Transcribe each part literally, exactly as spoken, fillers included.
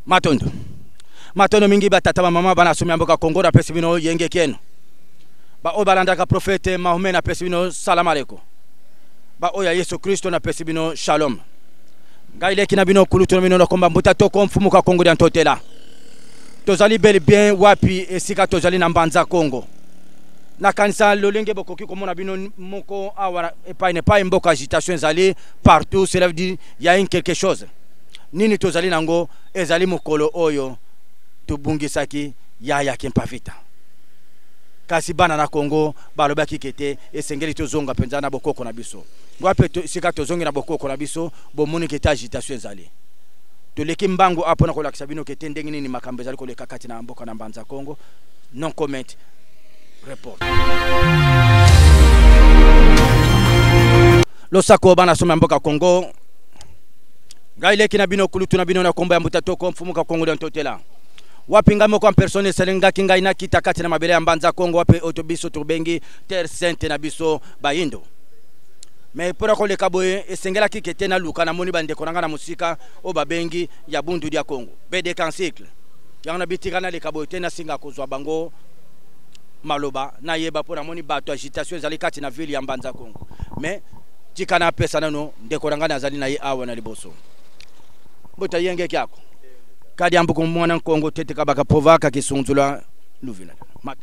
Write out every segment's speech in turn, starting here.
Matondo. Matondo mingi batata ba mama bana sumya mboka Kongo na pesi bino yenge keno. Ba o balanda ka profete Mahomet na pesi bino salam aleko. Ba o ya Yesu Kristo na pesi bino shalom. Gaile kina bino kulutu bino na komba mbuta toko mfumu ka Kongo dan totela. Tozali bel bien wapi esika tozali na mbanza Kongo. Na kanisa lolenge bokoki komona bino moko awara epai ne pas mboka agitation zali partout, cela veut dire il y a une quelque chose. Nini tozali nango ezali mokolo oyo tubungisaki yaya kempavita. Kasi bana na Kongo balobaki kete esengeli tozonga penza na bokoko na biso. Wape sika tozongi na bokoko na biso bomoni kete agitation zali. Toleki mbango apo na kolakisa bino kete ndenge nini makambo zali koleka kati na mboka na mbanza Kongo. Non comment. Report. Losako bana soma mboka Kongo. Gaile kina bino kulutu na bino na komba ya mbuta toko mfumu ka Kongo dan totela. Wapi ngamo kwa persone selenga kinga ina kita kati na mabele ya mbanza Kongo wapi otobiso turbengi terre sainte na biso bayindo. Me pora ko le kaboye esengela kikete na luka na moni bande konanga na musika o babengi ya bundu dia Kongo. B D cycle. Yana bitika na le kaboye tena singa kozwa bango maloba na yeba pora moni bato agitation zali kati na ville ya mbanza Kongo. Me tikana pesa nano ndekoranga na zali na yi awa na liboso. Bota yenge kyako. Kadi ambuko mwana Kongo tete kabaka povaka kisunzula luvina. Mat.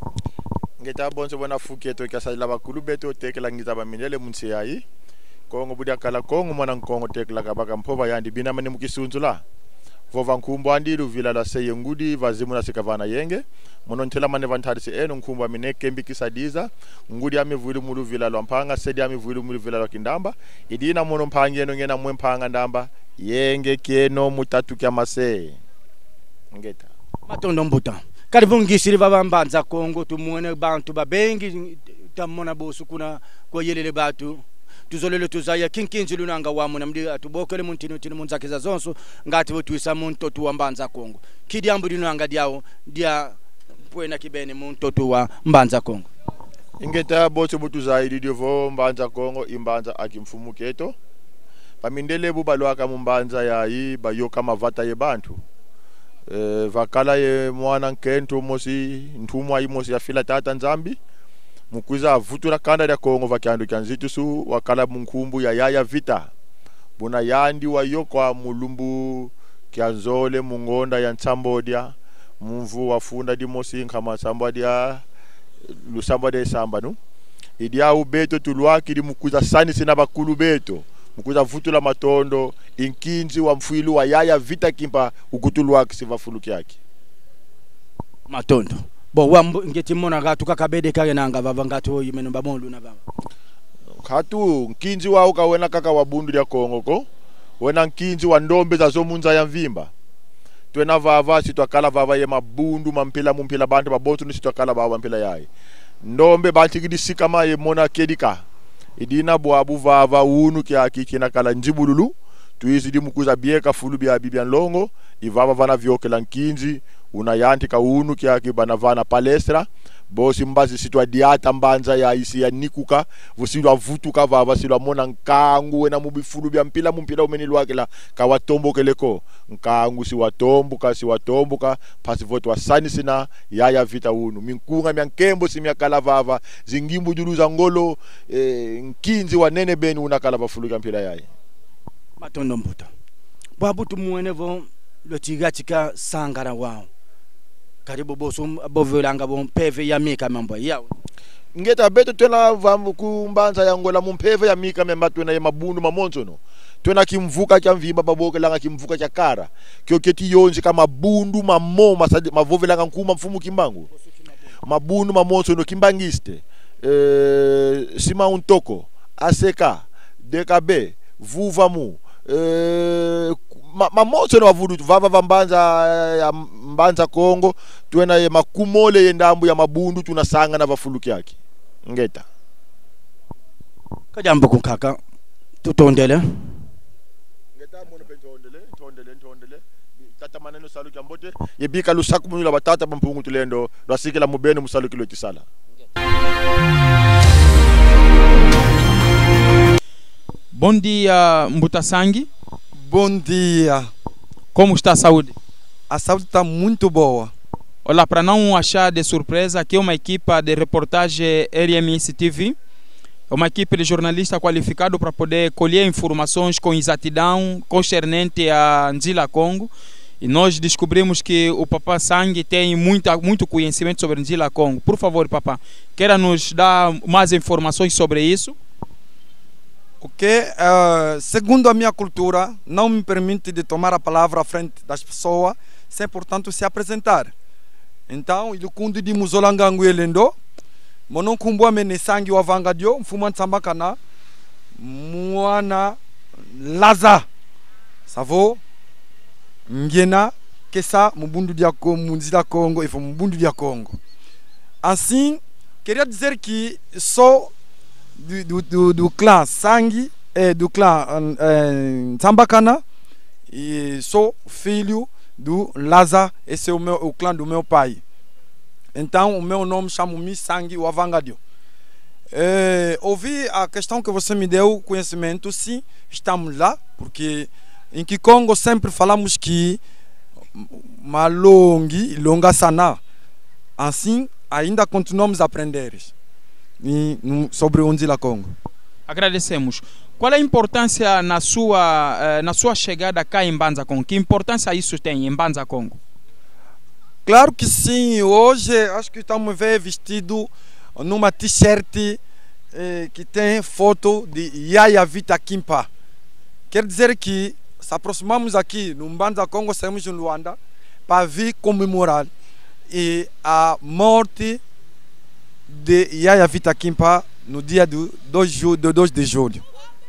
Ngeta bonso bona fuketo kasala bakulu beto tekela ngiza ba minele munsi yayi. Kongo budia kala Kongo mwana Kongo tekela kabaka mpova yandi bina mane mukisunzula. Vova nkumbo andi luvila la seye ngudi vazimu na sikavana yenge. Monontela mane vantarisi eno nkumbo amine kembi kisadiza. Ngudi amivuli mulu vila lo mpanga sedi amivuli mulu vila lo kindamba. Idina mono mpangi eno ngena mwe mpanga ndamba. Yenge kieno mutatu kya mase. Ngeta. Matondo mbuta. Karivungishiri baba mbanza Kongo tumuone bantu babengi tamona bosu kuna kwa yelele batu. Tuzolele tuzaya kinkinzi lunanga wamu na mdi atubokele muntinu tinu munzakiza zonso ngati votuisa muntotu wa mbanza Kongo. Kidi ambu lunanga diao dia pwena kibene muntotu wa mbanza Kongo. Ingeta bosu butuzai didio vo mbanza Kongo imbanza akimfumu keto. Pamindele bubalwaka mumbanza ya hii bayoka mavata ye bantu. E, vakala ye mwana nkento mosi ntumwa yi mosi ya fila tata nzambi. Mukuza vutura kanda ya Kongo vakiandu kianzitu su wakala munkumbu ya yaya vita. Buna yandi wa yokwa mulumbu kianzole mungonda ya nsambodia. Mvu wafunda di mosi nkama nsambodia lusambodia samba nu. Idia ubeto tuluaki di mukuza sani sina bakulu beto. Mukuza vutula matondo inkinzi wa mfuilu wa yaya vita kimpa ukutuluaki siva fuluki yaki. Matondo. Bo wambu ngeti mona gatu kakabede kage nanga baba ngatu yimeno babonlu na baba. Katu nkinzi wa uka wena kaka wabundu ya Kongo ko. Wena nkinzi wa ndombe za zomunza ya mvimba. Tuena vava sitwakala vava ye mabundu mampila mumpila bantu babotu ni sitwakala vava mpila yai. Ndombe bantikidi sikama ye mona kedika. Idina buabu vava unu kia kikina kala njibululu. Tuizi di mukuza bieka fulu bia bibian longo. Ivava vana vyoke lankinzi. Unayanti ka unu kia kibana vana palestra. Bosi mbazi sitwa diata mbanza ya isi ya nikuka. Vusilwa vutuka vava silwa mona nkangu. Wena mubi fulu bia mpila mumpila umenilu wakila. Ka watombo keleko. Nkangu si watombuka si watombuka. Pasi votu wasani sina yaya vita unu. Minkunga miankembo si miakala vava. Zingimbu juluza ngolo. E, nkinzi wa nene beni unakala vafulu kia mpila yaya. Matondo mbuta. Babutu muenevo lotiga chika sangara wao. Karibu bosu bovelanga bon peve ya mika mambo yao. Ngeta beto tena vamu kumbanza ya ngola mumpeve ya mika memba tuna ya mabundu mamonzo no. Tuna kimvuka kya mvimba baboke langa kimvuka kya kara. Kyo keti yonzi kama bundu mamo masadi mavovelanga nkuma mfumu kimbangu. Mabundu mamonzo no kimbangiste. E, sima untoko, aseka, dekabe, vuvamu. E, ma, mamonzo no wavudu vava vambanza ya mbanza Kongo. Tuena ye makumole ye ndambu ya mabundu tunasanga na vafuluki yake. Ngeta. Kajambo kunkaka. Tutondele. Ngeta mwana pe tondele, tondele, tondele. Tata maneno saluki ambote. Yebika lusaku mwenye la batata mpungu tulendo. Rasiki la mubene musaluki lo tisala. Bom dia, Mbuta Sangue. Bom dia. Como está a saúde? a saúde está muito boa. Olá, para não achar de surpresa, aqui é uma equipa de reportagem R M S T V. É uma equipe de jornalista qualificado para poder colher informações com exatidão concernente a Nzila Congo. E nós descobrimos que o Papá Sangue tem muita, muito conhecimento sobre Nzila Congo. Por favor, Papá, queira nos dar mais informações sobre isso? Ok, uh, segundo a minha cultura, não me permite de tomar a palavra à frente das pessoas sem, portanto, se apresentar. Então, ele kundi de muzolangangu elendo, monon kumbua mene sangi wa vangadio, mfuman sambakana, muana laza, savo, ngena, kesa, mbundu dia Congo, Nzila Congo, e mbundu dia Congo. Assim, queria dizer que sou do, do, do, do clã Sangue, eh, do clã eh, Sambakana, e sou filho do Laza, esse é o, meu, o clã do meu pai. Então o meu nome chama-me Sangue Wavangadio. É, ouvi a questão que você me deu, conhecimento, sim, estamos lá, porque em Kikongo sempre falamos que malongi, longa sana. Assim, ainda continuamos a aprender e, sobre o Nzila Congo. Agradecemos. Qual é a importância na sua, na sua chegada cá em Mbanza Congo? Que importância isso tem em Mbanza Congo? Claro que sim. Hoje acho que estamos ver vestido numa t-shirt eh, que tem foto de Yaya Vita Kimpa. Quer dizer que se aproximamos aqui no Mbanza Congo, saímos em Luanda para vir comemorar e a morte de Yaya Vita Kimpa no dia do dois de julho.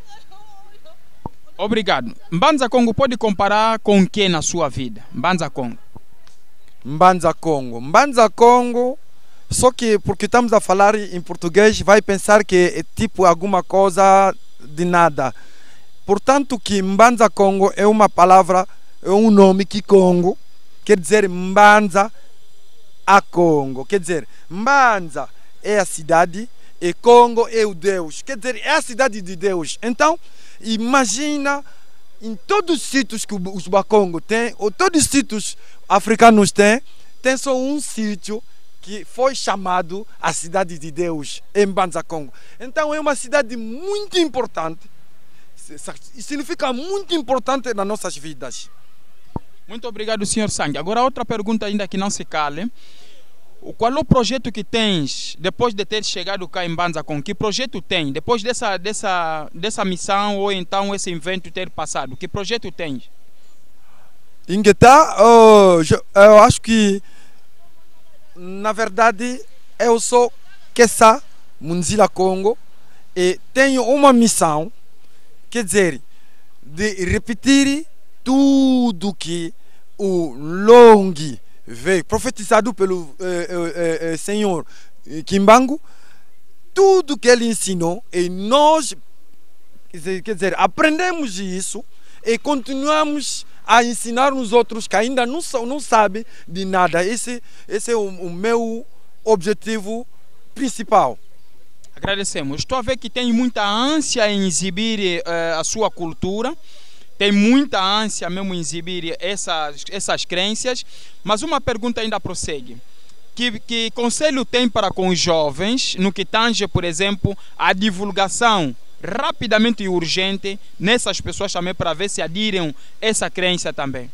Obrigado. Mbanza Congo pode comparar com o que na sua vida? Mbanza Congo. Mbanza Congo. Mbanza Congo, só que porque estamos a falar em português, vai pensar que é tipo alguma coisa de nada. Portanto que Mbanza Congo é uma palavra, é um nome que Congo quer dizer Mbanza a Congo. Quer dizer, Mbanza é a cidade e Congo é o Deus. Quer dizer, é a cidade de Deus. Então, imagina em todos os sítios que os Bakongo têm, ou todos os sítios africanos têm, tem só um sítio que foi chamado a cidade de Deus, em Mbanza Congo. Então é uma cidade muito importante, significa muito importante nas nossas vidas. Muito obrigado, senhor Sangue. Agora outra pergunta ainda que não se cale. Qual é o projeto que tens depois de ter chegado cá em Mbanza Congo? Que projeto tem depois dessa, dessa, dessa missão ou então esse evento ter passado? Que projeto tens? Ingueta, uh, eu acho que na verdade eu sou Kessa Nzila Congo e tenho uma missão, quer dizer, de repetir tudo que o Longi veio profetizado pelo eh, eh, eh, Senhor Kimbangu, tudo que ele ensinou, e nós, quer dizer, aprendemos isso e continuamos a ensinar os outros que ainda não, não sabem de nada. Esse, esse é o, o meu objetivo principal. Agradecemos. Estou a ver que tem muita ânsia em exibir uh, a sua cultura. Tem muita ânsia mesmo em exibir essas, essas crenças, mas uma pergunta ainda prossegue. Que, que conselho tem para com os jovens no que tange, por exemplo, a divulgação rapidamente e urgente nessas pessoas também para ver se adirem essa crença também?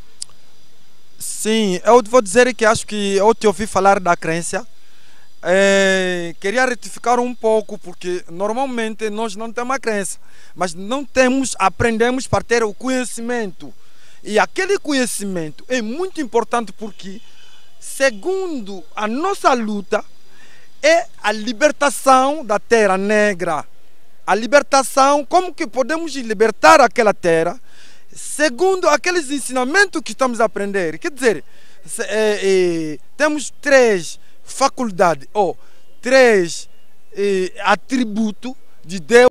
Sim, eu vou dizer que acho que eu te ouvi falar da crença. É, queria retificar um pouco, porque normalmente nós não temos a crença, mas não temos, aprendemos para ter o conhecimento. E aquele conhecimento é muito importante porque, segundo a nossa luta, é a libertação da terra negra. A libertação, como que podemos libertar aquela terra, segundo aqueles ensinamentos que estamos a aprender. Quer dizer, é, é, temos três faculdade ou três eh, atributos de Deus